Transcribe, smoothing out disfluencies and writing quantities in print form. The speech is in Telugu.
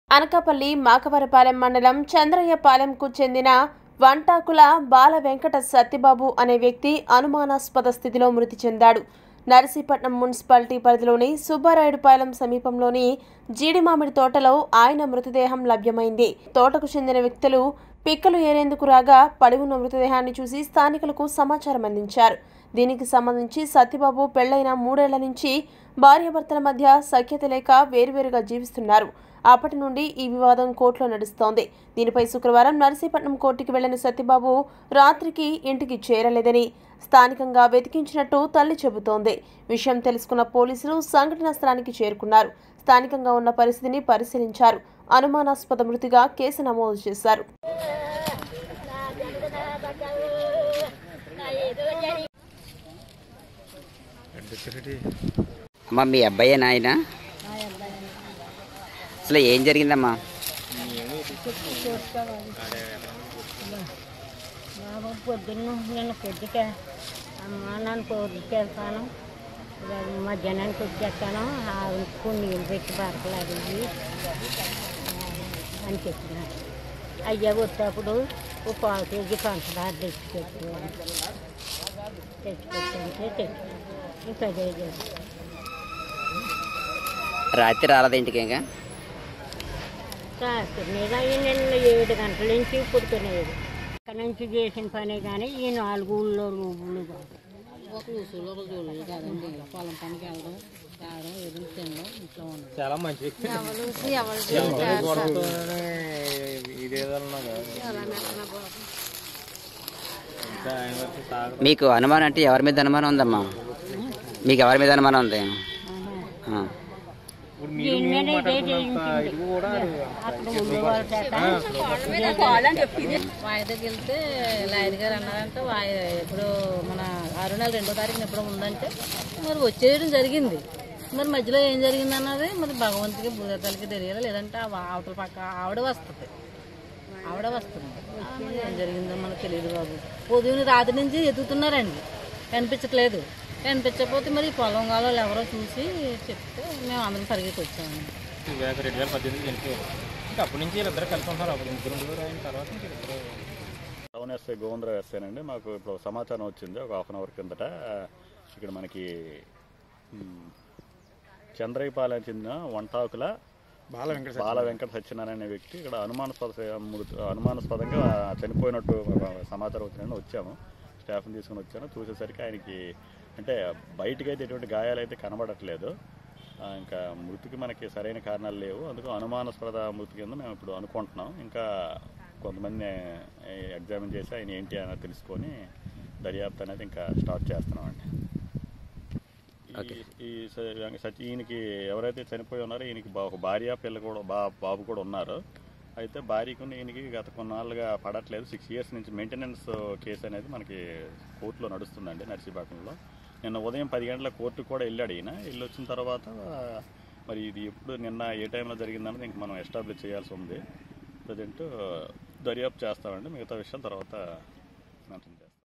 అనకాపల్లి మాకవరపాలెం మండలం చంద్రయ్యపాలెంకు చెందిన వంటాకుల బాల వెంకట సత్యబాబు అనే వ్యక్తి అనుమానాస్పద స్థితిలో మృతి చెందాడు. నర్సీపట్నం మున్సిపాలిటీ పరిధిలోని సుబ్బారాయుడుపాలెం సమీపంలోని జీడిమామిడి తోటలో ఆయన మృతదేహం లభ్యమైంది. తోటకు చెందిన వ్యక్తులు పిక్కలు ఏరేందుకు రాగా పడి ఉన్న మృతదేహాన్ని చూసి స్థానికులకు సమాచారం అందించారు. దీనికి సంబంధించి సత్యబాబు పెళ్లైన 3 ఏళ్ల నుంచి భార్యాభర్తల మధ్య సఖ్యత లేక వేరువేరుగా జీవిస్తున్నారు. అప్పటి నుండి ఈ వివాదం కోర్టులో నడుస్తోంది. దీనిపై శుక్రవారం నర్సీపట్నం కోర్టుకి వెళ్లిన సత్యబాబు రాత్రికి ఇంటికి చేరలేదని స్థానికంగా వెతికించినట్టు తల్లి చెబుతోంది. విషయం తెలుసుకున్న పోలీసులు సంఘటనా స్థలానికి చేరుకున్నారు. స్థానికంగా ఉన్న పరిస్థితిని పరిశీలించారు. అనుమానాస్పద మృతిగా కేసు నమోదు చేశారు. అమ్మా, మీ అబ్బాయి నాయన అసలు ఏం జరిగిందమ్మా? పొద్దున్న నేను పొద్దుట అమ్మ నన్ను కోరిక వెళ్తాను, మధ్యాహ్నానికి వచ్చేస్తాను, కొన్ని నీళ్ళు పెట్టి బరకలేదు అని చెప్పినారు. అయ్యా వచ్చేప్పుడు ఓ 1/4 కేజీ పంచదార తెచ్చిపెట్టాను. ఇంకా అదే రాత్రి రాలేదు ఇంటికి? ఇంకా రాత్రి మీద నిన్న 7 గంటల నుంచి పుడుకునేది. ఇక్కడ నుంచి చేసిన పనే కానీ ఈ 4 ఊళ్ళో రూపులు ఒక ఊసులో ఒక జోలు కాదండి. పొలం పనికి వెళ్ళడం రావడం ఏదో తినడం ఇంట్లో ఉండడం చాలా మంచిది. మీకు అనుమానం అంటే ఎవరి మీద అనుమానం ఉందమ్మా? మీకు ఎవరి మీద అనుమానం ఉంది? వాయిదాకి వెళ్తే లాయర్ గారు అన్నారంటే ఇప్పుడు మన 6 నెలల 2వ తారీఖున ఎప్పుడో ఉందంటే మరి వచ్చేయడం జరిగింది. మరి మధ్యలో ఏం జరిగింది అన్నది మరి భగవంతుడికి భూదేవతలకి తెలియాలి, లేదంటే అవతల పక్క ఆవిడ వస్తుంది. ఏం జరిగిందో మనకు తెలియదు బాబు. ఉదయం రాత్రి నుంచి ఎదుగుతున్నారండి, కనిపించకపోతే మరి పొలం గాలో ఎవరో చూసి చెప్తే మేము అందరం పరిగెత్తి వచ్చాము. 2018 అప్పటి నుంచి వీళ్ళిద్దరు కలిసి ఉంటున్నారు. అప్పుడు ముగ్గురు అయిన తర్వాత టౌన్ ఎస్ఐ గోవిందరావు ఎస్ఐనండి. మాకు ఇప్పుడు సమాచారం వచ్చింది ఒక 1/2 అవర్ కిందట. ఇక్కడ మనకి చంద్రయ్యపాలెం చెందిన వంటాకుల బాల వెంకట సత్యనారాయణ అనే వ్యక్తి ఇక్కడ అనుమానాస్పదంగా చనిపోయినట్టు సమాచారం వచ్చిందని వచ్చాము. స్టాఫ్ని తీసుకుని వచ్చాను. చూసేసరికి ఆయనకి అంటే బయటకైతే ఎటువంటి గాయాలు అయితే కనబడట్లేదు. ఇంకా మృతికి మనకి సరైన కారణాలు లేవు. అందుకు అనుమానాస్పద మృతి కింద మేము ఇప్పుడు అనుకుంటున్నాం. ఇంకా కొంతమంది ఎగ్జామిన్ చేసి ఆయన ఏంటి అని తెలుసుకొని దర్యాప్తు అనేది ఇంకా స్టార్ట్ చేస్తున్నామండి. ఈయనకి ఎవరైతే చనిపోయి ఉన్నారో ఈయనకి ఒక భార్య పిల్ల కూడా బాబు కూడా ఉన్నారు. అయితే భార్యకు ఈయనకి గత కొన్నాళ్ళుగా పడట్లేదు. 6 ఇయర్స్ నుంచి మెయింటెనెన్స్ కేసు అనేది మనకి కోర్టులో నడుస్తుందండి నర్సీపట్నంలో. నిన్న ఉదయం 10 గంటల కోర్టుకు కూడా వెళ్ళాడు ఈయన. వెళ్ళి వచ్చిన తర్వాత మరి ఇది ఎప్పుడు నిన్న ఏ టైంలో జరిగిందన్నది ఇంక మనం ఎస్టాబ్లిష్ చేయాల్సి ఉంది. ప్రజెంట్ దర్యాప్తు చేస్తామండి. మిగతా విషయాల తర్వాత